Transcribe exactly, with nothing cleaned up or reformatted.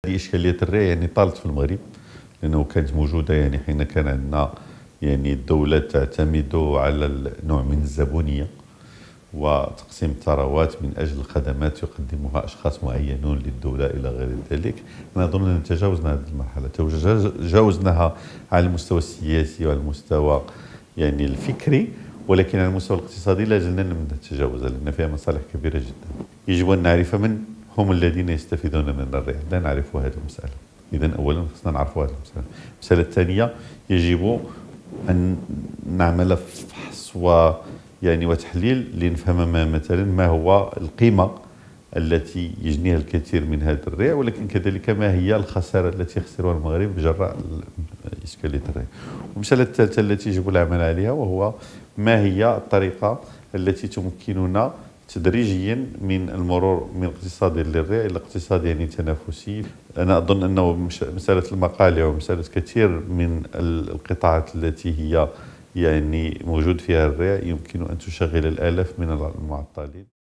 إشكالية الري يعني طالت في المغرب، لأنه كانت موجودة يعني حين كان عندنا يعني الدولة تعتمد على نوع من الزبونية وتقسيم الثروات من أجل خدمات يقدمها أشخاص معينون للدولة إلى غير ذلك. أنا أظن أن تجاوزنا هذه المرحلة، تجاوزناها على المستوى السياسي وعلى المستوى يعني الفكري، ولكن على المستوى الاقتصادي لا زلنا لم نتجاوزها لأن فيها مصالح كبيرة جدا. يجب أن نعرف من هم الذين يستفيدون من الري، لا نعرف هذه المسألة. إذن أولا خصنا نعرف هذه المسألة. المسألة الثانية يجب أن نعمل فحص و يعني وتحليل لنفهم ما مثلا ما هو القيمة التي يجنيها الكثير من هذا الري، ولكن كذلك ما هي الخسارة التي يخسرها المغرب جراء إشكالية الري. والمسألة الثالثة التي يجب العمل عليها وهو ما هي الطريقة التي تمكننا تدريجيا من المرور من اقتصادي للري الى اقتصاد يعني تنافسي. انا اظن انه مساله المقالع ومساله كثير من القطاعات التي هي يعني موجود فيها الري يمكن ان تشغل الالاف من المعطلين.